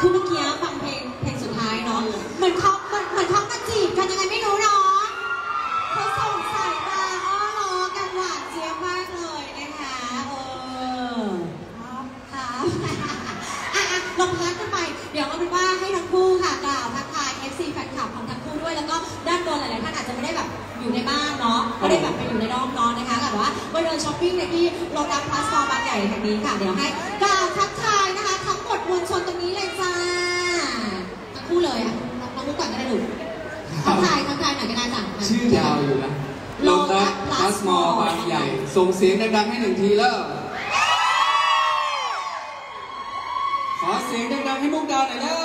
คือเมื่อกี้ฟังเพลงสุดท้ายเนาะเหมือนเขามาจีบกันยังไงไม่รู้เนาะเขาส่งสายตาอ้อล้อกันหวานเจี๊ยบมากเลยนะคะลงพักกันไปเดี๋ยวเอาเป็นว่าให้ทั้งคู่ค่ะกล่าวทักทาย FC แฟนคลับของทั้งคู่ด้วยแล้วก็ด้านบนหลายๆท่านอาจจะไม่ได้แบบอยู่ในบ้านเนาะไม่ได้แบบไปอยู่ในรอบนอนนะคะแต่ว่ามาเดินช้อปปิ้งในที่โลตัสพลาสซอบางใหญ่แห่งนี้ค่ะเดี๋ยวให้กล่าวทักทายนะคะทั้งหมดมวลชนตรงนี้เลยจ้าทั้งคู่เลยอ่ะน้องมุกก่อนก็ได้หนูทักทายหน่อยก็ได้จ้ะชื่อยาวอยู่นะโลตัสพลาสมอบางใหญ่ส่งเสียงดังๆให้1 ทีแล้วขอเสียงดังๆให้มุกดาหน่อยเด้อ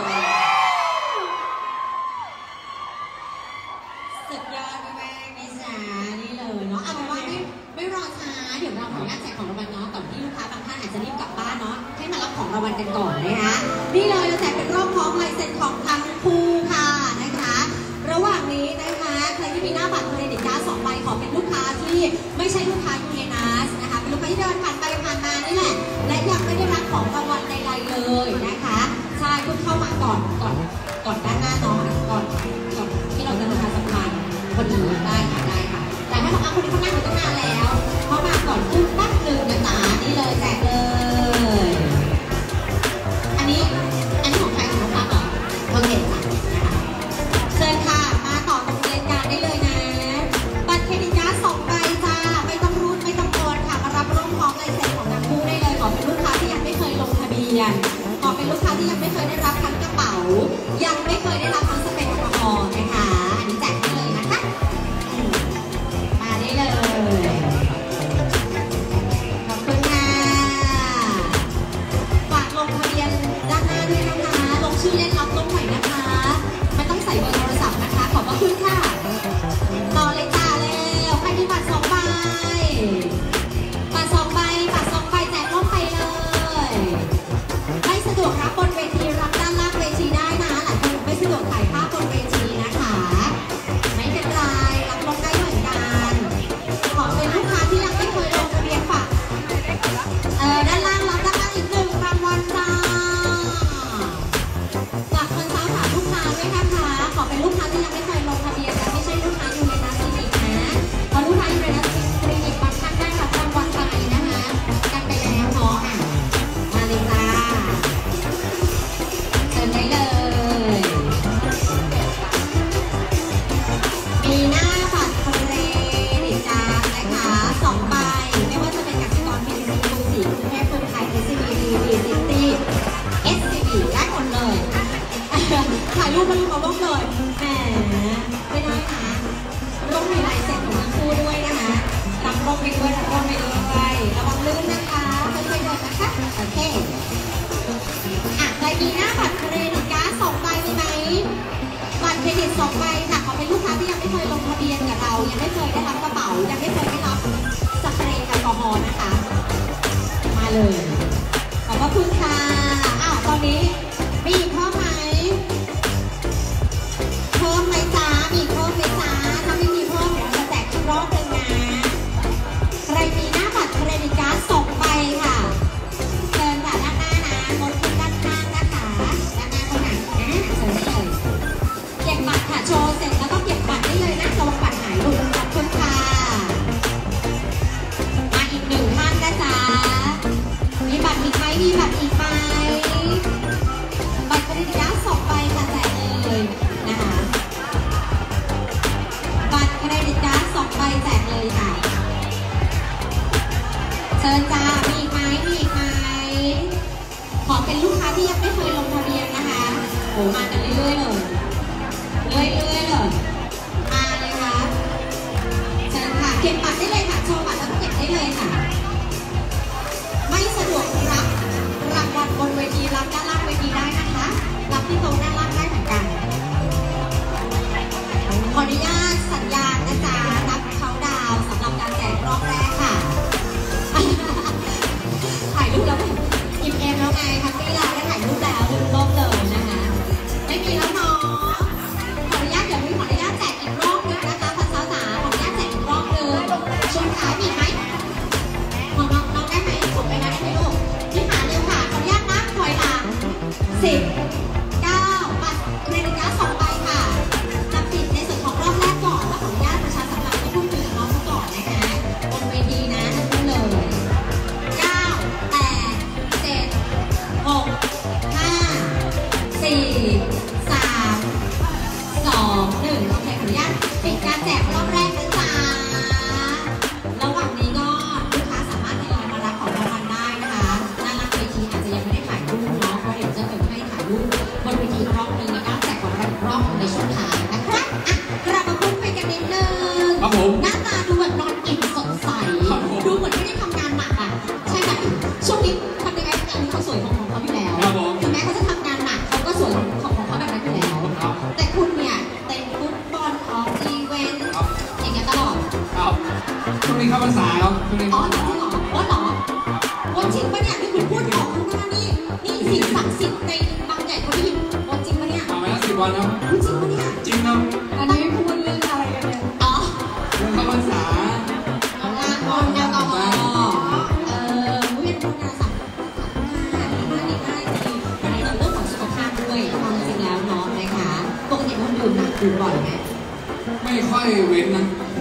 สุดยอดมากๆนี่จ้านี่เลยเนาะเอาเป็นว่าไม่รอช้าเดี๋ยวเราขออนุญาตแจกของรางวัลเนาะก่อนที่ลูกค้าบางท่านอาจจะรีบกลับบ้านเนาะให้มารับของรางวัลกันก่อนนะคะนี่เลยเราแจกเป็นรอบพร้อมลายเซ็นของทั้งคู่ค่ะนะคะระหว่างนี้นะคะใครที่มีหน้าบัตรเครดิตการ์ด2 ใบขอเป็นลูกค้าที่ไม่ใช่ลูกค้ายูเอนัสนะคะเป็นลูกค้าที่เดินผ่านไปผ่านมานี่แหละและยังไม่ได้รับของรางวัลใดๆเลยนะคะใช่คุณเข้ามาก่อนด้านหน้าน้องก่อนที่เราจะประชาสัมพันธ์คนอื่นได้ค่ะแต่ถ้าบอกคนนี้เขานั่งอยู่ตั้งนานแล้วเขามาก่อนขึ้นตั้งหนึ่งนะจ๊ะนี่เลยแจกเลยอันนี้ของใครของน้องปั๊บเหรอโอเคจ้ะเชิญค่ะมาต่อตรงเรียนการได้เลยนะบัตรเครดิตการ์ด2 ใบจ้าไม่ต้องรูดไม่ต้องโอนค่ะมารับร่วมพร้อมลายเซ็นของทั้งคู่ได้เลยขอเป็นลูกค้าที่ยังไม่เคยลงทะเบียนขอเป็นลูกค้าที่ยังไม่เคยได้รับทั้งกระเป๋ายังไม่เคยได้รับทั้งสเปรย์แอลกอฮอล์นะคะอันนี้แจกได้เลยนะคะมาได้เลยขอบคุณค่ะฝากลงทะเบียนด้านหน้าด้วยนะคะลงชื่อเล่นรับลงหน่อยนะคะไม่ต้องใส่เบอร์โทรศัพท์นะคะขอบพระคุณค่ะต่อเลยจ้าแล้วใครมีบัตร2 ใบบัตร2 ใบแจกร่มไปเลยไม่สะดวกรับบนเวทีรับด้านล่างเวทีได้นะหลายคนไม่สะดวกถ่ายภาพบนเวทีนะคะไม่เป็นไรรับลงได้เหมือนกันขอเป็นลูกค้าที่ยังไม่เคยลงทะเบียนฝากด้านล่างรับด้านล่างอีก1 รางวัลจ้าฝากคนเช้าถามลูกค้าด้วยนะคะขอเป็นลูกค้าที่ยังไม่เคยลงทะเบียนและไม่ใช่ลูกค้ายูเรนัสคลินิกนะเพราะลูกค้ายูเรนัสคลินิกบางท่านได้รับรางวัลไปนะคะกันไปแล้วเนาะมาเลยจ้าเชิญได้เลยมีหน้าบัตรเครดิตการ์ดนะคะ2 ใบไม่ว่าจะเป็นกสิกร PTC กรุงศรีกรุงเทพกรุงไทย SCB City SCB ได้หมดเลยถ่ายรูปมาลงเลยแหมไม่ได้นะต้องมีลายเซ็นของทั้งคู่ด้วยนะคะรับลงไปด้วยระวังลื่นนะคะค่อยๆเดินนะคะโอเคใครมีหน้าบัตรเครดิตการ์ด2 ใบมีไหมบัตรเครดิต2 ใบค่ะขอเป็นลูกค้าที่ยังไม่เคยลงทะเบียนกับเรายังไม่เคยได้รับกระเป๋ายังไม่เคยได้รับสเปรย์แอลกอฮอล์นะคะมาเลยขอบพระคุณค่ะตอนนี้มีเพิ่มไหมจ้ามีเพิ่มไหมจ้าถ้าไม่มีเพิ่มเดี๋ยวจะแจกอีกรอบนึงนะใครมีหน้าบัตรเครดิตการ์ด2 ใบค่ะเชิญค่ะด้านหน้านะงดขึ้นด้านข้างนะคะด้านหน้าตรงไหนเชิญได้เลยเก็บบัตรค่ะโชว์เสร็จแล้วก็เก็บบัตรได้เลยนะระวังบัตรหายหลุดขอบคุณค่ะมาอีก1 ท่านนะจ๊ะมีบัตรอีกไหมบัตรเครดิตการ์ด2 ใบค่ะแจกเลยนะคะบัตรเครดิตการ์ด2 ใบแจกเลยค่ะเชิญจ้ามีอีกไหมขอเป็นลูกค้าที่ยังไม่เคยลงทะเบียนนะคะโหมากันเรื่อยๆเลยมาเลยค่ะเชิญค่ะเก็บบัตรได้เลยค่ะโชว์บัตรแล้วก็เก็บได้เลยค่ะไม่สะดวกรับรางวัลบนเวทีรับด้านล่างเวทีได้นะคะรับที่โต๊ะด้านล่างได้เหมือนกันขออนุญาตสัญญาณนะจ๊ะนับเขาดาวสำหรับการแจกรอบแรกค่ะถ่ายรูปแล้วอิ่มเอมแล้วไงทั้งที่เราได้ถ่ายรูปแล้วดูรอบเลยนะคะไม่มีแล้วเนาะขออนุญาตเดี๋ยวขออนุญาตแจกอีกรอบนึงนะคะพันสาวจ๋าขออนุญาตแจกอีกรอบนึงช่วงท้ายมีไหมของน้องได้ไหมส่งไปนะได้ไหมลูกที่วยของเขาอยู่แล้วครับผมถึงแม้เขาจะทำงานหนักเขาก็สวยของเขาแบบนั้นอยู่แล้วครับแต่คุณเนี่ยเตะฟุตบอลออกอีเวนต์อย่างเงี้ยตลอดครับช่วงนี้เข้าพรรษาครับช่วงนี้อ๋อจริงเหรอว่าเหรอว่าจริงปะเนี่ยที่คุณพูดของคุณมานี่สิ่งศักดิ์สิทธิ์ในบางใหญ่เขาได้ยินว่าจริงปะเนี่ยเอาไปแล้ว10 วันครับจริงปะเนี่ยจริงครับอันนี้พูดเรื่องอะไรกันเนี่ยอ๋อเรื่องเข้าพรรษางานบอลแอลกอฮอล์เวียนคุณสำคัญดีมากดีจริงวันนี้เราเรื่องของสุขภาพด้วยความจริงแล้วเนาะนะคะปกติคุณดื่มหนักดื่มบ่อยไหมไม่ค่อยเว้นนะ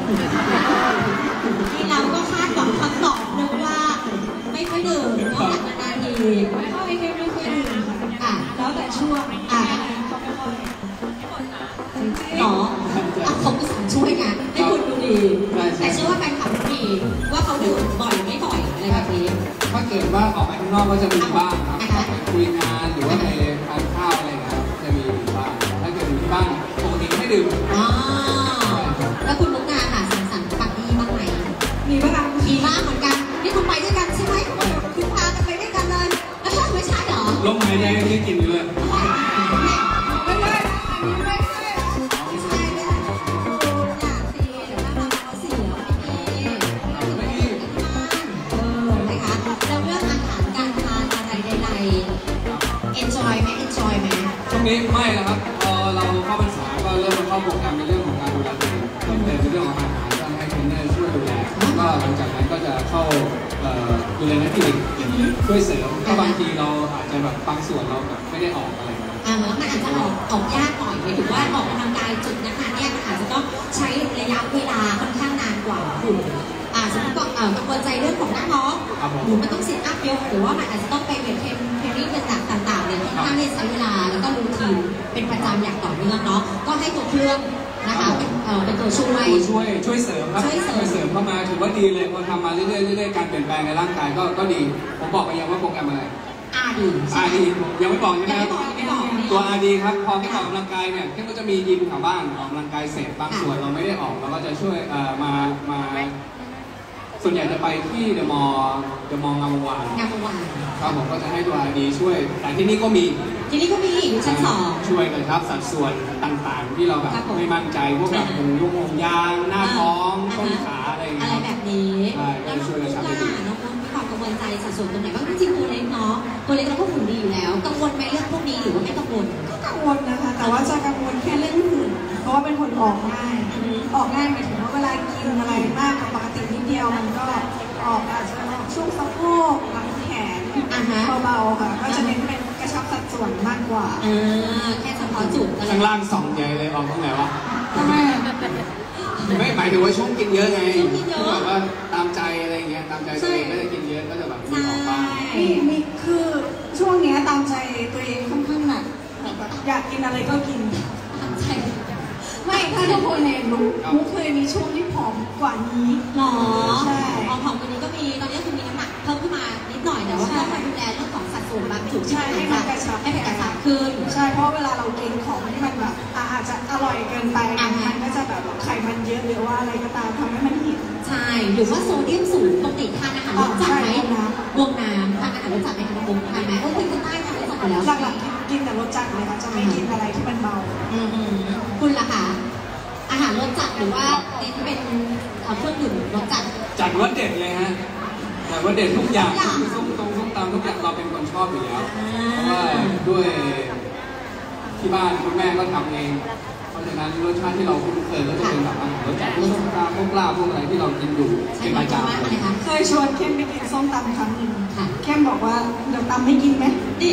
ที่เราก็คาดหวังคำตอบนึงว่าไม่ค่อยดื่มนอกจากนานๆทีไม่ค่อยดื่มค่ะอ่ะแล้วแต่ช่วงอ่ะก็ไม่ค่อยหรออ่ะเขาก็สั่งช่วยไงให้คุณดูดีใช่แต่เชื่อว่าแฟนคลับรู้ดีว่าเขาดื่มบ่อยไม่บ่อยอะไรแบบนี้ถ้าเกิดว่าออกไปข้างนอกก็จะมีบ้างครับนะคะไปคุยงานหรือว่าไปทานข้าวอะไรอย่างเงี้ยครับจะมีบ้างถ้าเกิดอยู่ที่บ้านปกติไม่ดื่มอ๋อแล้วคุณมุกดาค่ะสังสรรค์ปาร์ตี้บ้างไหมมีบ้างมีบ้างเหมือนกันนี่คุณไปด้วยกันใช่ไหมคุณพากันไปด้วยกันเลยแล้วไม่ใช่เหรอลมหายใจยังได้กลิ่นอยู่เลยไม่ได้นะอันนี้ไม่ได้นะไม่ใช่ไม่ใช่อยากสิเดี๋ยวเราเอาเสียไม่ดีนะคะแล้วเรื่องอาหารการทานอะไรใดๆ enjoy ไหม enjoy ไหมช่วงนี้ไม่แล้วครับพอเราเข้าพรรษาก็เริ่มเข้าโปรแกรมในเรื่องของการดูแลตัวเองเพิ่มเติมในเรื่องของอาหารก็ให้เทรนเนอร์ช่วยดูแลแล้วก็หลังจากนั้นก็จะเข้าดูแลนักกีฬาช่วยเสริมเพราะบางทีเราอาจจะแบบบางส่วนเราแบบไม่ได้ออกอะไรแบบนั้นมันอาจจะออกยากหน่อยหมายถึงว่าออกกำลังกายจุดนะคะเนี่ยมันอาจจะต้องใช้ระยะเวลาค่อนข้างนานกว่าคุณสมมติก็กังวลใจเรื่องของหน้าท้องหรือมันต้องซิทอัพเยอะหรือว่ามันอาจจะต้องไปเวทเทรนนิ่งต่างๆเนี่ยค่อนข้างที่จะใช้เวลาแล้วก็รูทีนเป็นประจำอย่างต่อเนื่องเนาะก็ให้ตัวเครื่องนะคะเป็นตัวช่วยช่วยเสริมครับช่วยเสริมเข้ามาถือว่าดีเลยพอทำมาเรื่อยๆการเปลี่ยนแปลงในร่างกายก็ดีผมบอกไปยังว่าโปรแกรมอะไรดีใช่ RD ผมยังไม่บอกใช่ไหมยังครับไม่บอกตัว RD ครับพอที่ออกกำลังกายเนี่ยก็จะมียิมแถวบ้านออกกำลังกายเสร็จบางส่วนเราไม่ได้ออกเราก็จะช่วยมาส่วนใหญ่จะไปที่เดอะมอลล์งามวงวานงานวานครับผมก็จะให้ตัว RD ช่วยแต่ที่นี่ก็มีทีนี้ก็มีอยู่ชั้นช่วยกันครับสัดส่วนต่างๆ ที่เราแบบครับผมไม่มั่นใจพวกแบบหูยงห่วงยางหน้าท้องต้นขาอะไรอย่างอะเงี้ไรยแบบนี้ใช่ก็แล้วน้องช่วยมุกันกทำให้ดีล่ะน้องมุกมีความกังวลใจสัดส่วนตรงไหนบ้างจริงๆตัวเล็กเนาะตัวเล็กเราก็หุ่นดีอยู่แล้วกังวลไหมเรื่องพวกนี้หรือว่าไม่กังวลก็กังวลนะคะ แต่ว่าจะกังวลแค่เรื่องหุ่นเพราะว่าเป็นคนออกง่าย ออกง่ายหมายถึงว่าเวลากินอะไรมากกว่าปกตินิดเดียวมันก็ออกอาจจะออกช่วงสะโพกหลังแขนเบาๆค่ะ ก็จะเน้นเป็นกระชับสัดส่วนมากกว่าแค่เฉพาะจุดอะไรข้างล่างสองใหญ่เลยออกตรงไหนวะทำไมไม่หมายถึงว่าช่วงกินเยอะไงที่แบบว่าตามใจอะไรอย่างเงี้ยตามใจตัวเองไม่ได้กินเยอะก็จะแบบมีออกบ้างมีคือช่วงเนี้ยตามใจตัวเองค่อนข้างหนักแบบอยากกินอะไรก็กินใช่ไม่ถ้าทุกคนเห็นมุกเคยมีช่วงที่ผอมกว่านี้หรอใช่ของคนนี้ก็มีตอนนี้คือมีน้ำหนักเพิ่มขึ้นมานิดหน่อยแต่ว่าต้องมาดูแลเรื่องของสัดส่วนบางจุดใช่ให้มันกระชับให้มันกระชับขึ้นใช่เพราะเวลาเรากินของที่มันแบบอาจจะอร่อยเกินไปมันก็จะแบบไขมันเยอะหรือว่าอะไรก็ตามทำให้มันหิวใช่หรือว่าโซเดียมสูงปกติทานอาหารรสจัดไหมใช่บวกน้ำทานอาหารรสจัดไหมคะน้องบุ๊กทานไหมคุณคนใต้ทานรสจัดอยู่แล้วหลักๆกินแต่รสจัดเลยค่ะจะไม่กินอะไรที่มันเบาคุณล่ะคะอาหารรสจัดหรือว่าเน้นเป็นเครื่องดื่มรสจัดจัดว่าเด็ดเลยฮะจัดว่าเด็ดทุกอย่างคือส้มตำทุกอย่างเราเป็นคนชอบอยู่แล้วเพราะว่าด้วยที่บ้านคุณแม่ก็ทำเองเพราะฉะนั้นรสชาติที่เราคุ้นเคยก็จะเป็นแบบอาหารรสจัดพวกส้มตำพวกลาบพวกอะไรที่เรากินอยู่ใช่เป็นไหมประคะว่าจำอะไรคะเคยชวนเข้มไปกินส้มตำครั้งหนึ่งค่ะเข้มบอกว่าเดี๋ยวตำให้กินไหมดิ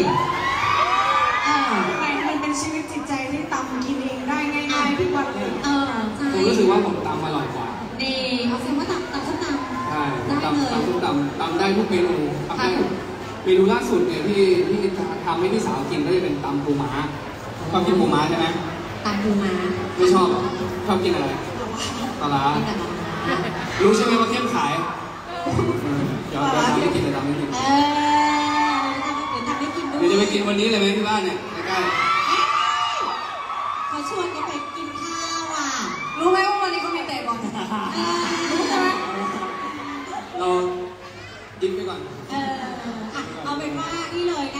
มันเป็นชีวิตจิตใจที่ตำกินเองได้ง่ายๆทุกวันเลยใช่ผมรู้สึกว่าผมตำอร่อยกว่าดีเอาแสดงว่าตำส้มตำใช่ได้ตำเลยส้มตำได้ทุกเมนูทำได้เมนูล่าสุดเนี่ยที่ทำให้พี่สาวกินก็จะเป็นตำปูม้าชอบกินปูม้าใช่ไหมตำปูม้าไม่ชอบหรอชอบกินอะไรปลาร้ากินแต่ปลาร้ารู้ใช่ไหมว่าเข้มขายเดี๋ยวทำให้กินเดี๋ยวทำให้กินเดี๋ยวทำให้กินด้วยเดี๋ยวจะไปกินวันนี้เลยไหมที่บ้านเนี่ยใกล้เขาชวนกันไปกินข้าวอ่ะรู้ไหมว่าวันนี้เขามีเตะบอลรู้ใช่ไหมๆเรากินไปก่อนเอาเป็นว่านี่เลยนะ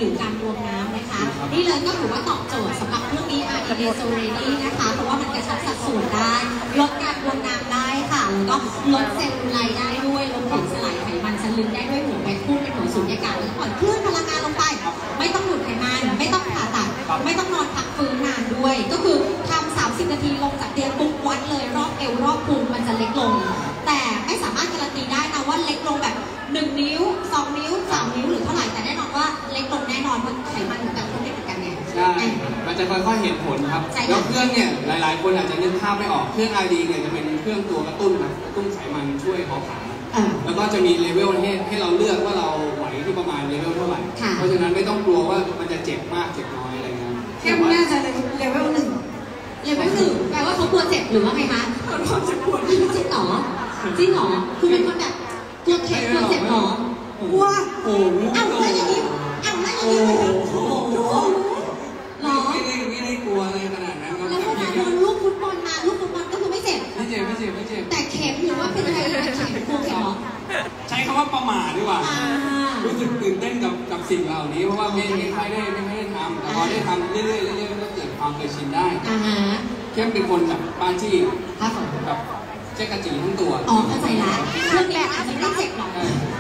วการบวมน้ำนะคะนี่เลยก็ถือว่าตอบโจทย์สำหรับเรื่องนี้อาร์ดีเดโซเรนี่นะคะเพราะว่ามันกระชับสัดส่วนได้ลดการบวมน้ำได้ค่ะแล้วก็ลดเซลลูไลท์ได้ด้วยรวมถึงสลายไขมันชั้นลึกได้ด้วยหัวไปพุ่งเป็นหัวสูญญากาศแล้วปล่อยคลื่นพลังงานลงไปไม่ต้องดูดไขมันไม่ต้องผ่าตัดไม่ต้องนอนพักฟื้นนานด้วยก็คือทำ30 นาทีลงจากเตียงปุ๊บวัดเลยรอบเอวรอบพุงมันจะเล็กลงแต่ไม่สามารถการันตีได้นะว่าเล็กลงแบบ1 นิ้ว 2 นิ้ว 3 นิ้วหรือเท่าไหร่แต่แน่นอนว่าเล็กลงแน่นอนเพราะไขมันของแต่ละคนไม่เหมือนกันไงใช่มันจะค่อยๆเห็นผลครับแล้วเครื่องเนี่ยหลายๆคนอาจจะนึกภาพไม่ออกเครื่อง RD เนี่ยจะเป็นเครื่องตัวกระตุ้นนะกระตุ้นไขมันช่วยเผาผลาญแล้วก็จะมีเลเวลให้เราเลือกว่าเราไหวที่ประมาณเลเวลเท่าไหร่เพราะฉะนั้นไม่ต้องกลัวว่ามันจะเจ็บมากเจ็บน้อยอะไรเงี้ยแค่น่าจะเลเวล 1 แปลว่าเขากลัวเจ็บหรือว่าไงคะเขาจะปวดจริงเหรอคือเป็นคนแบบกลัวเจ็บหรอกลัวโอ้โหแล้วอย่างนี้โอ้โหหรอไม่ได้กลัวอะไรขนาดนั้นแล้วเวลาโดนลูกฟุตบอลมาลูกฟุตบอลก็คือไม่เจ็บแต่เข็มหรือว่าเป็นอะไรเข็มกลัวเข็มหรอใช้คำว่าประมาทดีกว่ารู้สึกตื่นเต้นกับสิ่งเหล่านี้เพราะว่าไม่ค่อยได้ทำแต่พอได้ทำเรื่อยๆก็เกิดความเคยชินได้เข้มเป็นคนแบบบ้านที่แบบเจ๊กระจีทั้งตัวเข้าใจละเครื่องนี้อาจจะไม่เจ็บหรอก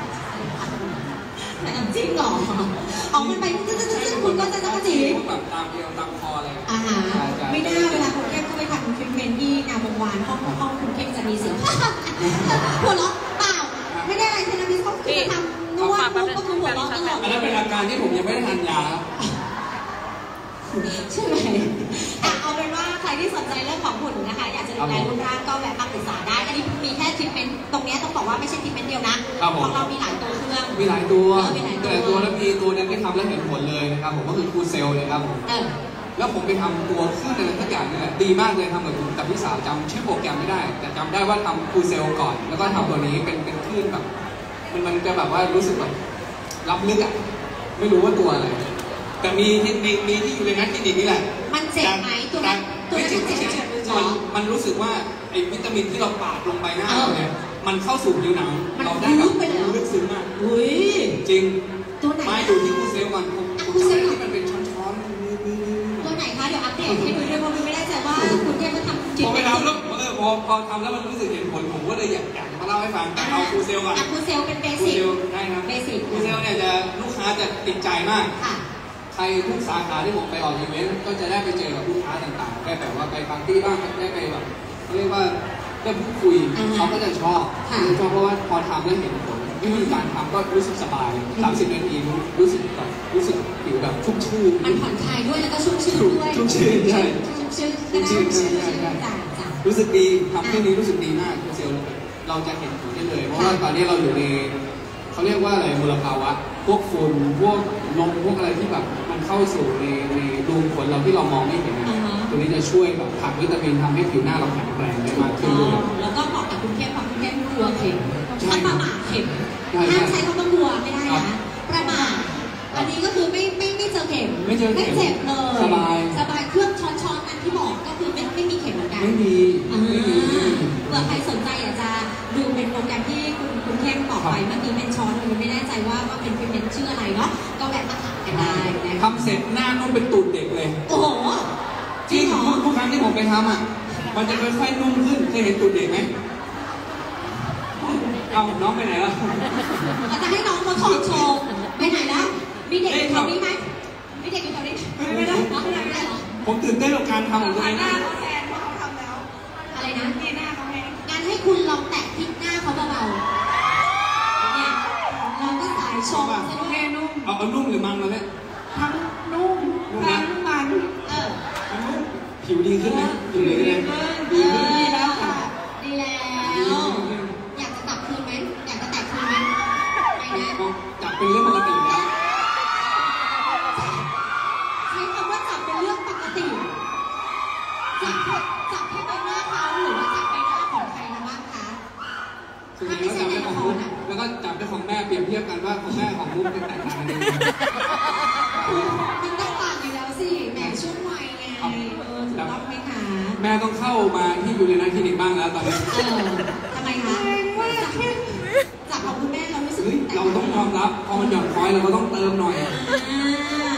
แต่จริงหรอมันไปคุณก็จะกระจีแบบตามเอวตามคออะไรไม่น่าเวลาคุณเข้มเข้าไปทำคุณเข้มเมนที่งานวงวานห้องคุณเข้มจะมีเสียงหัวเราะเปล่าไม่ได้อะไรเทนามิสเขาคือทำนวดก็คือหัวเราะตลอดอันนั้นเป็นอาการที่ผมยังไม่ได้ทานยาใช่ไหมเอาเป็นว่าใครที่สนใจเรื่องของหุ่นนะคะอยากจะดูแลรูปร่างก็แวะมาปรึกษาได้อันนี้มีแค่ทรีทเมนต์ตรงนี้ต้องบอกว่าไม่ใช่ทรีทเมนต์เดียวนะของเรามีหลายตัวเครื่องมีหลายตัวแล้วมีตัวนึงที่ทำแล้วเห็นผลเลยนะครับผมก็คือคูเซลเลยครับผมแล้วผมไปทำตัวเครื่องอะไรทุกอย่างเนี่ยดีมากเลยทำกับพี่สาวจำชื่อโปรแกรมไม่ได้แต่จำได้ว่าทำคูเซลก่อนแล้วก็ทำตัวนี้เป็นคลื่นแบบมันจะแบบว่ารู้สึกแบบรับลึกอ่ะไม่รู้ว่าตัวอะไรแต่มีที่อยู่ในนั้นคลินิกนี่แหละมันเจ็บไหมตัวนั้นเจ็บมันรู้สึกว่าไอ้วิตามินที่เราปาดลงไปหน้าเราเนี่ยมันเข้าสู่ผิวหนังเราได้แบบลึกซึ้งมากจริงมาอยู่ที่คูเซลก่อนคูเซลที่มันเป็นช้อนตัวไหนคะเดี๋ยวอัปเดตให้ดูด้วยเพราะไม่ได้ใจว่าคุณเทพมาทำพอไปทำแล้วพอทำแล้วมันรู้สึกเห็นผลผมก็เลยอยากมาเล่าให้ฟังแต่เอาคูเซลก่อนคูเซลเป็นเบสิกได้ครับคูเซลเนี่ยจะลูกค้าจะติดใจมากใครทุกสาขาที่ผมไปออกอีเวนต์ก็จะได้ไปเจอกับลูกค้าต่างๆได้แบบว่าไปปาร์ตี้บ้างได้ไปแบบเรียกว่าได้พูดคุยเขาก็จะชอบเพราะว่าพอทำแล้วเห็นผลวิธีการทำก็รู้สึกสบาย30 นาทีรู้สึกผิวแบบชุ่มชื่นมันผ่อนคลายด้วยแล้วก็ชุ่มชื่นด้วยชุ่มชื่นใช่รู้สึกดีทำแค่นี้รู้สึกดีมากเซลล์เราจะเห็นผลได้เลยเพราะว่าตอนนี้เราอยู่ในเขาเรียกว่าอะไรมลภาวะพวกฝุ่นพวกลมพวกอะไรที่แบบมันเข้าสู่ในรูขุมขนเราที่เรามองไม่เห็นตัวนี้จะช่วยแบบผลักวิตามินทำให้ผิวหน้าเราแข็งแรงได้มากขึ้นด้วยแล้วก็เหมาะกับคุณเข้มความคุณเข้มกลัวเข็มถ้าประมาทเข็มห้ามใช้คำว่ากลัวไม่ได้นะประมาทอันนี้ก็คือไม่เจอเข็มไม่เจ็บเลยสบายเครื่องช้อนอันที่บอกก็คือไม่มีเข็มเหมือนกันไม่มีเผื่อใครสนใจอยากจะดูเป็นโปรแกรมที่คุณเข้มบอกไปเมื่อกี้เป็นช้อนไม่แน่ใจว่าเป็นชื่ออะไรเนาะก็แบบมาถามกันได้นะทำเสร็จหน้านุ่มเป็นตูดเด็กเลยโอ้โหจริงทุกครั้งที่ผมไปทำอ่ะมันจะค่อยๆนุ่มขึ้นเคยเห็นตูดเด็กไหมเอาน้องไปไหนล่ะจะให้น้องมาถอดโชว์ไปไหนแล้วมีเด็กอยู่แถวนี้ไหมมีเด็กอยู่แถวนี้ไม่ได้ผมตื่นเต้นกับการทำของตัวเองหน้าเขาแทนเพราะเขาทำแล้วอะไรนะนี่หน้าเขาแทนงานให้คุณลองแตะพลิกหน้าเขาเบาๆเนี่ยเราก็สายชมซะด้วยนุ่มเอานุ่มหรือมันมาเนี่ยทั้งนุ่มทั้งมันผิวดีขึ้นไหมผิวดีขึ้นดีแล้วค่ะดีแล้วอยากจะตัดคืนไหมอยากจะแตะคืนไหมไม่นะจับเป็นเรื่องปกติแล้วใช้คำว่าจับเป็นเรื่องปกติจับแค่ใบหน้าเขาหรือว่าจับใบหน้าของใครนะบ้างคะถ้าไม่ใช่ในละครแล้วก็จับเป็นของแม่เปรียบเทียบกันว่าของแม่ของมุกเป็นแตกต่างกันยังไงมันต้องต่างอยู่แล้วสิแหมช่วงวัยไงถูกต้องไหมคะแม่ต้องเข้ามาที่อยู่ในนั้นคลินิกบ้างแล้วตอนนี้ทำไมคะจากของคุณแม่เรารู้สึกเราต้องยอมรับพอมันหย่อนคอยเราก็ต้องเติมหน่อย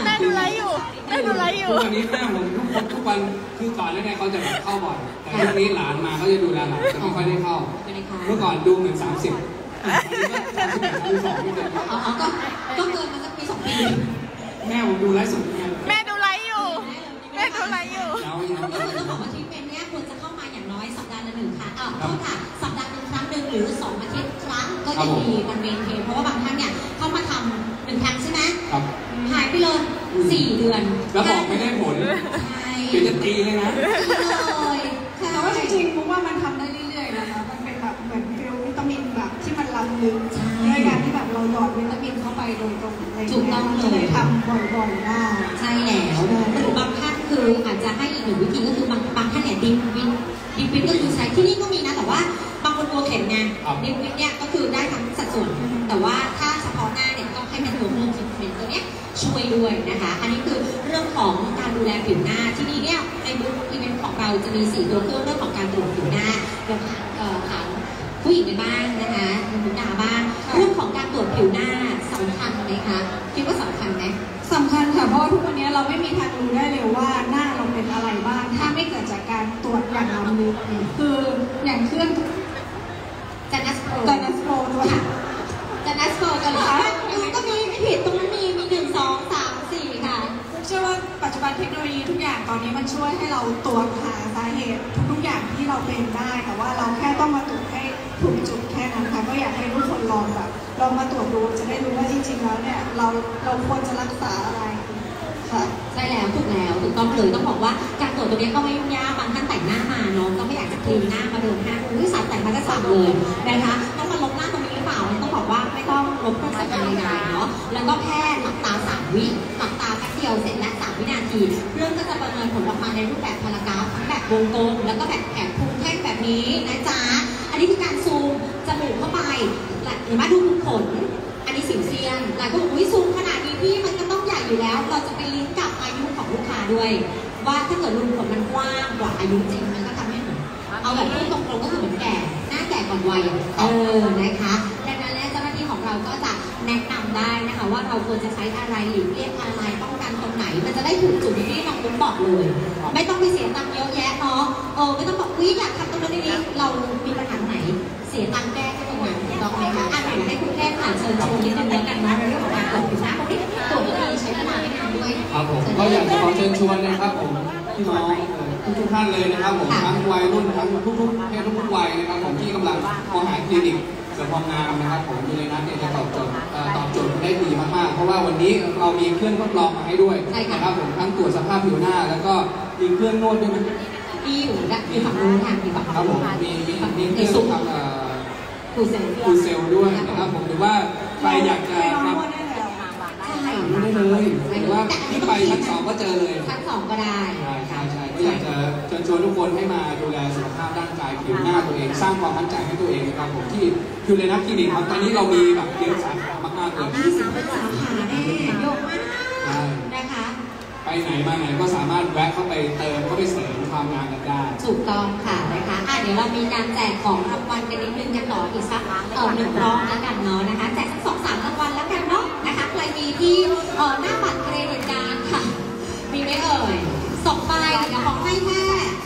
ทุกวันนี้แม่ผมทุกวันคือก่อนแรกๆเขาจะเข้าบ่อยแต่ช่วงนี้หลานมาเขาจะดูแลหลานจะไม่ค่อยได้เข้าเมื่อก่อนดูเหมือน30อันนี้ก็31 32ไม่เกินอ๋อก็เกินมาสักปี2 ปีแม่ผมดูไลฟ์สดไงแม่ดูไลฟ์อยู่แม่ดูไลฟ์อยู่ยาวก็คือจะบอกว่าทริปเป็นเนี้ยควรจะเข้ามาอย่างน้อยสัปดาห์ละ1 ครั้งโทษค่ะสัปดาห์1 ครั้งหรือ2 อาทิตย์ครั้งก็จะดีมันเมนเทนเพราะว่าบางท่านเนี่ยเข้ามาทำ1 ครั้งใช่ไหมหายไปเลย4 เดือนแล้วบอกไม่ได้ผลใช่เดี๋ยวจะตีเลยนะเลยแต่ว่าจริงๆมุกว่ามันทำได้เรื่อยๆนะคะมันเป็นแบบเหมือนฟิลวิตามินแบบที่มันล้ำลึกด้วยการที่แบบเราหยอดวิตามินเข้าไปโดยตรงอะไรอย่างเงี้ยจะได้ทำบ่อยๆได้ใช่แล้วหรือบางท่านคืออาจจะให้อีก1 วิธีก็คือบางท่านเนี่ยดิฟวิตก็คือใช้ที่นี่ก็มีนะแต่ว่าบางคนกลัวเข็มไงดิฟวิตเนี่ยก็คือได้ทั้งสัดส่วนแต่ว่าถ้าเฉพาะหน้าเนี่ยต้องให้เป็นตัวเพิ่มซิลิโคนตัวเนี้ยช่วยด้วยนะคะอันนี้คือเรื่องของการดูแลผิวหน้าที่นี่เนี่ยในบูธอีเวนต์ของเราจะมี4 ตัวเครื่องเรื่องของการตรวจผิวหน้าเดี๋ยวถามผู้หญิงในบ้านนะคะคุณดาบ้างเรื่องของการตรวจผิวหน้าสำคัญไหมคะคิดว่าสำคัญไหมสำคัญค่ะเพราะว่าทุกวันนี้เราไม่มีทางรู้ได้เลยว่าหน้าเราเป็นอะไรบ้างถ้าไม่เกิดจากการตรวจอย่างล้ำลึกคืออย่างเครื่องจันทโปรตัวค่ะจันทโปรกันเหรอก็มีไม่ผิดตรงนั้นมี1 2 3 4ค่ะเชื่อว่าปัจจุบันเทคโนโลยีทุกอย่างตอนนี้มันช่วยให้เราตรวจหาสาเหตุทุกๆอย่างที่เราเป็นได้แต่ว่าเราแค่ต้องมาตรวจให้ถูกจุดแค่นั้นค่ะก็อยากให้ทุกคนลองมาตรวจดูจะได้รู้ว่าจริงๆแล้วเนี่ยเราควรจะรักษาอะไรค่ะใช่แล้วถูกต้องเลยต้องบอกว่าการตรวจตัวนี้ก็ไม่ยุ่งยากบางท่านแต่งหน้ามาเนาะก็ไม่อยากจะคลีนหน้ามาเดินห้างอุ้ยสายแต่งมาก็สั่งเลยนะคะต้องมาลบหน้าตรงนี้หรือเปล่าต้องบอกว่าไม่ต้องลบเครื่องสำอางใดๆเนาะแล้วก็แค่หลับตา3 วิหลับตาแป๊บเดียวเสร็จและ3 วินาทีเครื่องก็จะประเมินผลออกมาในรูปแบบพารากราฟทั้งแบบวงกลมแล้วก็แบบแผงพุงแท่งแบบนี้นะจ๊ะอันนี้คือการซูมจมูกเข้าไปเห็นไหมดูขนอันนี้สิวเซียนหลายคนบอกอุ้ยซูมขนาดนี้พี่มันก็ต้องใหญ่อยู่แล้วเราจะไปลิงก์กับอายุของลูกค้าด้วยว่าถ้าเกิดรูขุมขนมันกว้างกว่าอายุจริงมันก็ทำให้เหมือนเอาแบบพูดตรงๆก็คือเหมือนแก่หน้าแก่ก่อนวัยนะคะดังนั้นแล้วเจ้าหน้าที่ของเราก็จะแนะนำได้นะคะว่าเราควรจะใช้อะไรหลีกเลี่ยงอะไรป้องกันตรงไหนมันจะได้ถูกจุดที่น้องคุณบอกเลยไม่ต้องไปเสียตังค์เยอะแยะเนาะไม่ต้องบอกวิอยากทำตรงนั้นนี้เรามีปัญหาไหนเสียตังค์แก้ก็ตรงนั้นถูกต้องไหมคะเดี๋ยวให้คุณแค่ผ่านเชิญชวนนิดนึงแล้วกันนะในเรื่องของการตรวจผิวหน้าตรงนี้ตรวจก็ดีใช้เวลาไม่นานด้วยครับผมก็อยากจะขอเชิญชวนนะครับผมพี่น้องทุกท่านเลยนะครับผมทั้งวัยรุ่นทั้งทุกเพศทุกวัยนะครับผมที่กำลังมองหาคลินิกเสริมความงามนะครับผมยูเรนัสเนี่ยจะตอบโจทย์ได้ดีมากๆเพราะว่าวันนี้เรามีเครื่องทดลองมาให้ด้วยนะครับผมทั้งตรวจสภาพผิวหน้าแล้วก็มีเครื่องนวดด้วยนะมีอยู่และมีฝั่งนู้นค่ะมีฝั่งครับผมมีเครื่องทำคูเซลด้วยนะครับผมหรือว่าใครอยากจะรับได้เลยหรือว่าที่ไปชั้น2ก็เจอเลยชั้น2ก็ได้ใช่ก็อยากจะเชิญชวนทุกคนให้มาดูแลสุขภาพร่างกายผิวหน้าตัวเองสร้างความมั่นใจให้ตัวเองนะครับผมที่ยูเรนัสคลินิกครับตอนนี้เรามีแบบเยอะสาขามากๆเลย 25 สาขาแน่เยอะมากนะคะไปไหนมาไหนก็สามารถแวะเข้าไปเติมเข้าไปเสริมความงามกันได้ถูกต้องค่ะนะคะเดี๋ยวเรามีการแจกของรางวัลกันนิดนึงกันต่ออีกสัก1 รอบแล้วกันเนาะนะคะแจกสัก2-3 รางวัลแล้วกันเนาะนะคะใครมีที่หน้าบัตรเครดิตการ์ดค่ะมีไหมเอ่ย2 ใบเดี๋ยวของให้แค่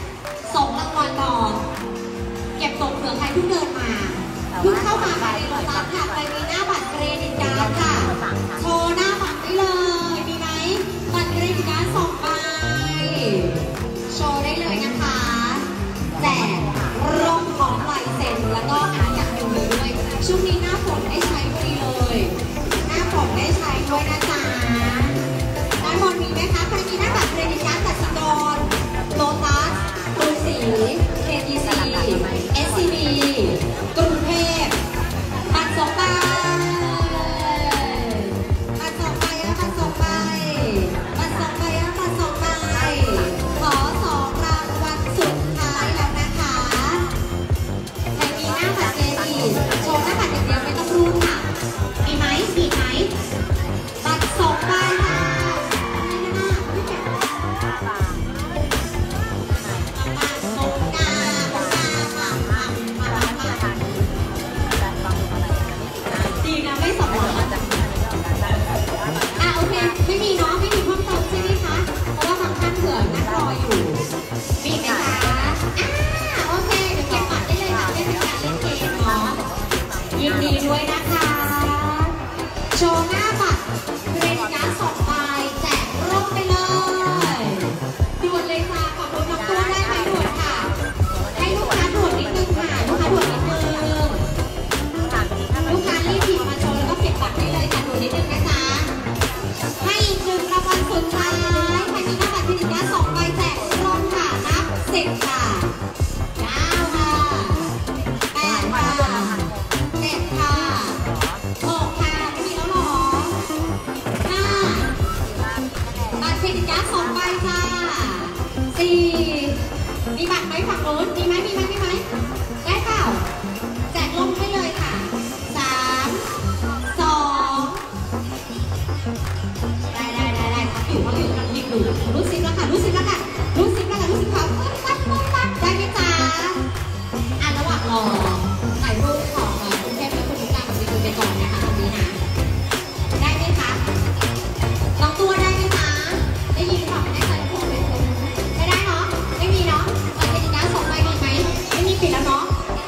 2 รางวัลพอเก็บตกเผื่อใครเพิ่งเดินมาเพิ่งเข้ามาภายในโรงรับค่ะใครมีหน้าบัตรเครดิตการ์ดค่ะโชว์หน้าบัตรได้เลยมีไหมบัตรเครดิตการ์ด2 ใบโชว์ได้เลยนะคะแจกร่มของลายเซ็นแล้วก็อ่านจากยูวีด้วยช่วงนี้หน้าฝนได้ใช้พอดีเลยหน้าฝนได้ใช้ด้วยนะจ๊ะด้านบนมีไหมคะใครมีหน้าบัตรเครดิตการ์ดกสิกรโลตัสกรุงศรี KTC SCB กรุงเทพบัตร2 ใบบัตร2 ใบบัตร2 ใบบัตร2 ใบบัตร2 ใบขอ2 รางวัลสุดท้ายแล้วนะคะใครมีหน้าบัตรเครดิตโชว์หน้าบัตรอย่างเดียวไม่ต้องรูดค่ะมีไหมบัตร2 นะคะโชว์หน้าบัตรเครดิตการ์ด2 ใบแจกร่มไปเลยด่วนเลยค่ะขอบคุณน้องตัวได้ไหมด่วนค่ะให้ลูกค้าด่วนนิดนึงค่ะลูกค้าด่วนนิดนึงลูกค้ารีบหยิบมาโชว์แล้วก็เก็บบัตรได้เลยค่ะด่วนนิดนึงนะจ๊ะให้อีก1 รางวัลสุดท้ายใครมีหน้าบัตรเครดิตการ์ด2 ใบแจกร่มค่ะนับ10 ค่ะ9 ค่ะ8 ค่ะ7 ค่ะ6 ค่ะไม่มีแล้วหรอ5บัตรเครดิตการ์ด2 ใบค่ะ4มีบัตรไหมฝั่งโน้นมีไหมได้เปล่าแจกลงให้เลยค่ะ3 2ได้พักอยู่กำลังหยิบดูรู้ซิปแล้วค่ะได้ไหมจ๊ะระหว่างรอถ่ายรูปของคุณเทพและคุณนุ๊กตากับคุณไปก่อนนะคะตรงนี้นะได้ไหมคะน้องตัวได้ไหมคะได้ยินหรือเปล่าไม่แน่ใจพูดเลยไม่ได้เนาะไม่มีเนาะบัตรเครดิตการ์ด2 ใบมีไหมไม่มีปิดแล้วเนาะ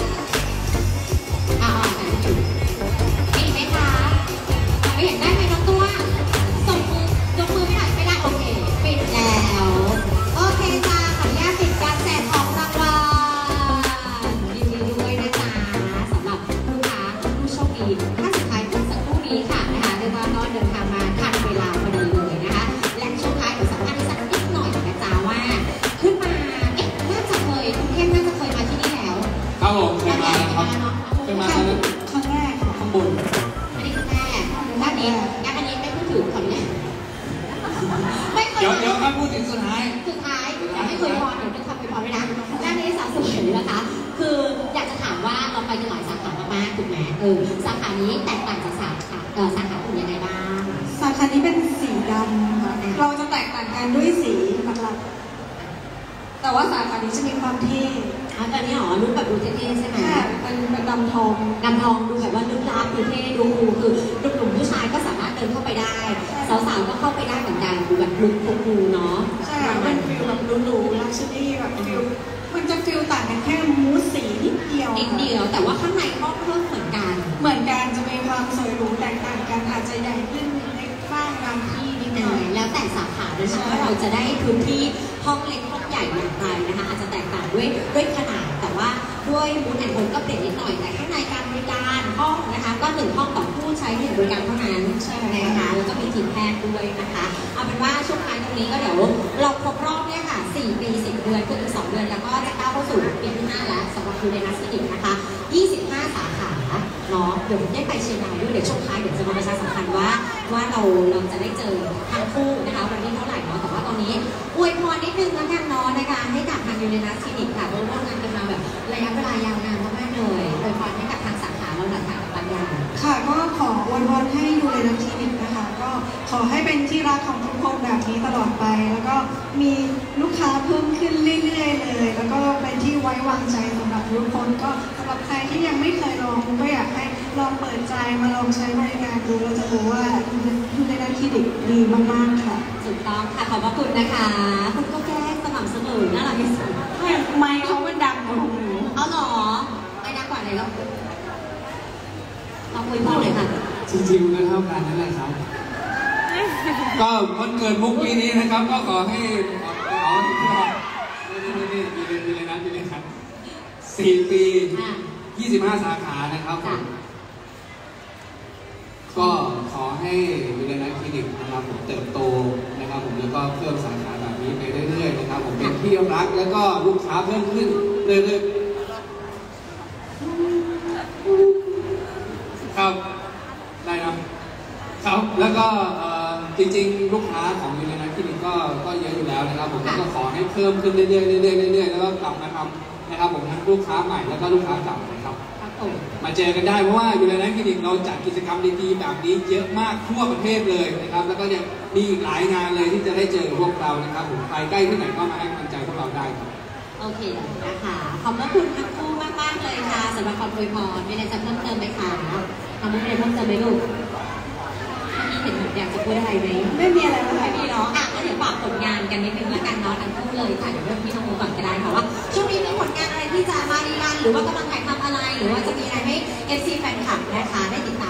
มีไหมคะไม่เห็นได้ไหมน้องตัวส่งมือยกมือไม่ได้โอเคปิดแล้วโอเคจ้าขออนุญาตปิดการแจกของรางวัลยินดีด้วยนะจ๊ะสำหรับลูกค้าผู้โชคดีท่านสุดท้ายเมื่อสักครู่นี้ค่ะนะคะเรียกว่าก็เดินทางมาทันเวลาพอดีเลยนะคะและช่วงท้ายขอสัมภาษณ์สักนิดหน่อยนะจ๊ะว่าขึ้นมาน่าจะเคยคุณเข้มน่าจะเคยมาที่นี่แล้วครับผมเคยมาครับเคยมาตอนนั้นครั้งแรกค่ะข้างบนอันนี้คือแม่ด้านนี้งั้นอันนี้ไม่พูดถึงคนนี้ไม่เคยเดี๋ยวมาพูดถึงสุดท้ายอยากให้เคยพรเดี๋ยวจะทำไปพรด้วยนะด้านนี้สาวสวยนะคะ คืออยากจะถามว่าเราไปกันหลายสาขามากๆถูกไหมสาขานี้แตกต่างจากสาขาอื่นยังไงบ้างสาขานี้เป็นสีดำค่ะเราจะแตกต่างกันด้วยสีหลักๆแต่ว่าสาขานี้จะมีความเท่ตอนนี้หรอรูปแบบดูเท่ๆใช่ไหมค่ะเป็นดำทองดำทองดูแบบว่าลึกลับดูเท่ดูคูลคือหนุ่มผู้ชายก็สามารถเดินเข้าไปได้สาวๆก็เข้าไปได้เหมือนกันดูแบบลุคคูลเนาะใช่ค่ะเป็นฟิลแบบหรูๆลักชัวรี่แบบฟิลมันจะฟิลต่างกันแค่มูสสีนิดเดียวแต่ว่าข้างในห้องเพิ่มเหมือนกันจะมีความสวยหรูแตกต่างกันอาจจะใหญ่ขึ้นเล็กบ้างบางที่นิดหน่อยแล้วแต่สาขาด้วยนะคะว่าเราจะได้พื้นที่ห้องเล็กห้องใหญ่อย่างไรนะคะอาจจะแตกต่างด้วยขนาดแต่ว่าด้วยมูลแอนด์โทนก็เปลี่ยนนิดหน่อยแต่ข้างในการบริการห้องนะคะก็1 ห้องต่อผู้ใช้1 บริการเท่านั้นนะคะแล้วก็มีทีมแพทย์ด้วยนะคะเอาเป็นว่าช่วงท้ายตรงนี้ก็เดี๋ยวเราครบรอบเนี่ยค่ะ4 ปี 10 เดือนคืออีก2 เดือนแล้วก็จะก้าวเข้าสู่ปีที่ 5แล้วสำหรับยูเรนัสคลินิกนะคะ25 สาขาเนาะเดี๋ยวได้ไปเชียงรายด้วยเดี๋ยวช่วงท้ายเดี๋ยวจะมาประชาสัมพันธ์ว่าเราจะได้เจอทั้งคู่นะคะวันที่เท่าไหร่เนาะแต่ว่าตอนนี้อวยพรนิดนึงแล้วกันเนาะนะคะให้กับทางยูเรนัสคลินิกค่ะเพราะร่วมงานกันมาแบบระยะเวลายาวนานมากๆเลยอวยพรให้กับทางสาขาเราหลักฐานกับปัญญาค่ะก็ขออวยพรให้ยูเรนัสคลินิกนะคะก็ขอให้เป็นที่รักของทุกคนแบบนี้ตลอดไปแล้วก็มีลูกค้าเพิ่มขึ้นเรื่อยๆเลยแล้วก็เป็นที่ไว้วางใจสำหรับทุกคนก็สำหรับใครที่ยังไม่เคยลองก็อยากให้ลองเปิดใจมาลองใช้บริการดูเราจะรู้ว่ายูเรนัสคลินิกดีมากๆค่ะถูกต้องค่ะขอบพระคุณนะคะคุณก็แก้สม่ำเสมอน่ารักที่สุดไม่เขามันดังกว่าหนูเอาหรอไม่ดังกว่าไหนเราอวยพรเลยค่ะจริงๆก็เท่ากันนั่นแหละครับ ก็วันเกิดมุกปีนี้นะครับ ก็ขอให้นี่เลยครับ4 ปี 25 สาขานะครับผมก็ขอให้ยูเรนัสคลินิกนะครับผมเติบโตนะครับผมแล้วก็เพิ่มสาขาแบบนี้ไปเรื่อยๆนะครับผมเป็นที่รักแล้วก็ลูกค้าเพิ่มขึ้นเรื่อยๆครับได้นะครับแล้วก็จริงๆลูกค้าของยูเรนัสคลินิกก็เยอะอยู่แล้วนะครับผมก็ขอให้เพิ่มขึ้นเรื่อยๆแล้วก็กลับมาทำนะครับผมทั้งลูกค้าใหม่แล้วก็ลูกค้าเก่านะครับมาเจอกันได้เพราะว่ายูเรนัสคลินิกเราจัดกิจกรรมดีๆแบบนี้เยอะมากทั่วประเทศเลยนะครับแล้วก็ยังมีอีกหลายงานเลยที่จะได้เจอพวกเรานะครับผมใครใกล้ที่ไหนก็มาให้กำลังใจพวกเราได้ครับโอเคนะคะขอบพระคุณทั้งคู่มากๆเลยค่ะสำหรับคำอวยพรมีอะไรจะเพิ่มเติมไหมคะทำอะไรเพิ่มเติมไหมลูกพี่เห็นอยากจะพูดอะไรไหมไม่มีอะไรแล้วไม่ค่ะมีเนาะก็เดี๋ยวฝากผลงานกันนิดนึงแล้วกันเนาะทั้งคู่เลยค่ะเดี๋ยวเริ่มที่น้องมูก่อนก็ได้ค่ะว่าช่วงนี้มีผลงานอะไรที่จะมาดีรันหรือว่ากำลังถ่ายทำอะไรหรือว่าจะมีอะไรให้ FC แฟนคลับนะคะได้ติดตาม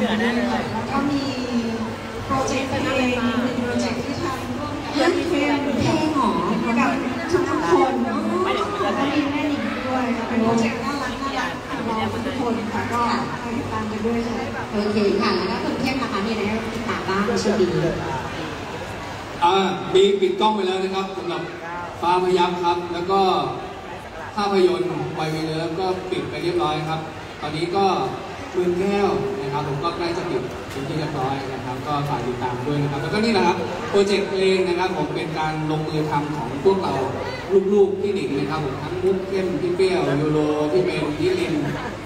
แล้วก็มีโปรเจกต์เพลงอีกหนึ่งโปรเจกต์ที่ทำร่วมกับเพลงเพลงหรอกับทุกคนแล้วก็มีแม่หนิงด้วยเป็นโปรเจกต์น่ารักของเราทุกคนค่ะก็ให้ติดตามกันด้วยค่ะโอเคค่ะแล้วก็คุณเข้มนะคะมีอะไรให้ติดตามบ้างในช่วงนี้มีปิดกล้องไปแล้วนะครับสำหรับฟ้าพยับครับแล้วก็ภาพยนตร์ไววีเลิฟก็ปิดไปเรียบร้อยครับตอนนี้ก็เมืองแก้วนะครับผมก็ใกล้จะปิดเป็นที่เรียบร้อยนะครับก็ฝากติดตามด้วยนะครับแล้วก็นี่แหละครับโปรเจกต์เพลงนะครับผมเป็นการลงมือทำของพวกเราลูกๆพี่หนิงนะครับผมทั้งมุกเข้มพี่เปรี้ยวยูโรพี่เบนพี่ลิน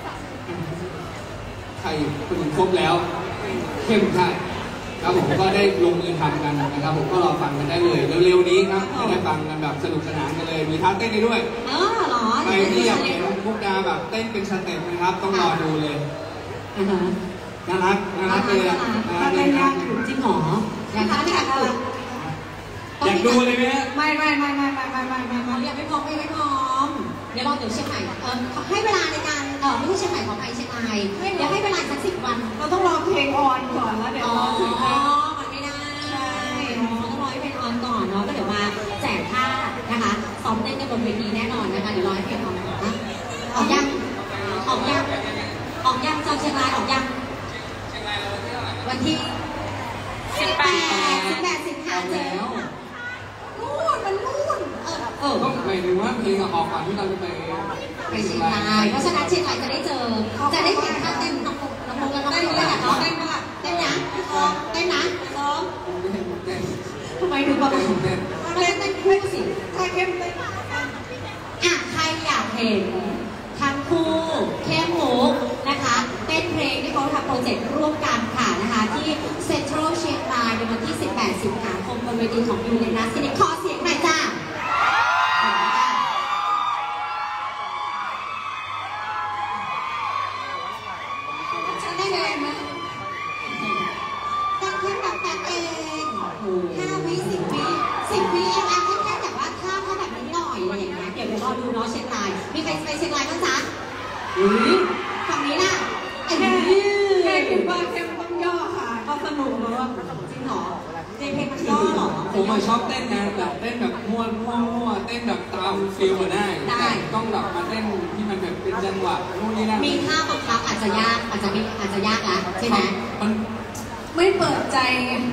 ใครคนอื่นครบแล้วเข้มใช่ครับผมก็ได้ลงมือทำกันนะครับผมก็รอฟังกันได้เลยเร็วๆนี้ครับจะได้ฟังกันแบบสนุกสนานกันเลยมีท่าเต้นได้ด้วยเหรอใครที่อยากเห็นมุกดาแบบเต้นเป็นสเต็ปนะครับต้องรอดูเลยน่ารักเลยนะเต้นยากอยู่จริงหรออยากทำไม่อยากฝึกอยากดูเลยไหมฮะไม่ยังไม่พร้อมเดี๋ยวรอเดี๋ยวเชียงใหม่ให้เวลาในการไม่ใช่เชียงใหม่ของไทยเชียงรายเดี๋ยวให้เวลาสัก10 วันเราต้องรอเพลงออนก่อนแล้วเดี๋ยวรอถึงจะมันไม่ได้ต้องรอให้เพลงออนก่อนเนาะก็เดี๋ยวมาแจกท่านะคะซ้อมเต้นกันบนเวทีแน่นอนนะคะเดี๋ยวรอให้เพลงออนก่อนนะออกยังเจ้าเชียงรายออกยังวันที่18 15เจอนู่นก็หมายถึงว่าเพลงออกก่อนที่เราจะไปเชียงรายเพราะฉะนั้นเชียงรายจะได้เจอจะได้เห็นท่าเต้นน้องปุ๊กแล้วน้องเต้นด้วยค่ะน้องเต้นนะทำไมถึงบอกเต้นคู่สิใครเข้มเต้นใครอยากเห็นทั้งคู่เข้มมุกนะคะเต้นเพลงที่เขาทำโปรเจกต์ร่วมกันค่ะนะคะที่เซ็นทรัลเชียงรายในวันที่ 18 สิงหาคมบนเวทีของยูเรนัสซินิคอเสียงหน่อยจ้าจะได้เลยไหมตั้งแค่แบบแต่เอง5 วิ 10 วิ 10 วิเองแค่แบบว่าท่าแบบนี้หน่อยอะไรอย่างเงี้ยเดี๋ยวรอดูเนาะเชียงรายมีใครไปเชียงรายบ้างจ๊ะฝั่งนี้ล่ะแค่คิดว่าเข้มต้องย่อค่ะก็สนุกเลยว่าจริงเหรอเพลงมันย่อเหรอผมชอบเต้นนะแบบเต้นแบบมั่วเต้นแบบตามฟิลมาได้ต้องแบบมาเต้นที่มันแบบเป็นจังหวะนู่นนี่นั่นมีท่าบังคับอาจจะยากละใช่ไหมมันไม่เปิดใจ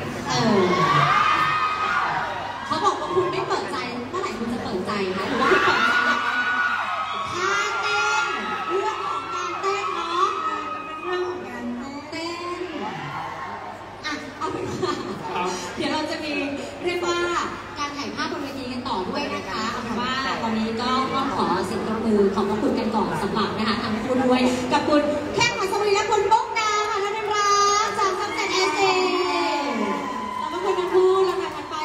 เขาบอกว่าคุณไม่เปิดใจเมื่อไหร่คุณจะเปิดใจคะหรือว่าคุณเปิดใจท่าเต้นเรื่องของการเต้นเนาะเรื่องของการเต้นเอาเป็นว่าเดี๋ยวเราจะมีเรียกว่าการถ่ายภาพบนเวทีกันต่อด้วยนะคะเอาเป็นว่าตอนนี้ก็ต้องขอเสียงปรบมือขอบพระคุณกันก่อนสำหรับนะคะทั้งคู่ด้วยกับคุณ